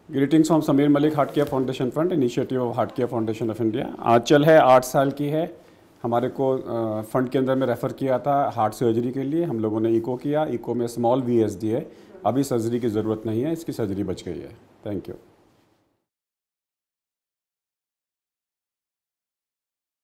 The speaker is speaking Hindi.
Greetings from Sameer Malik heart care foundation fund, initiative of heart care foundation of India. Aanchal है, 8 साल की है। हमारे को फंड के अंदर में रेफ़र किया था हार्ट सर्जरी के लिए। हम लोगों ने इको किया, इको में स्मॉल VSD है। अभी सर्जरी की ज़रूरत नहीं है, इसकी सर्जरी बच गई है। Thank you.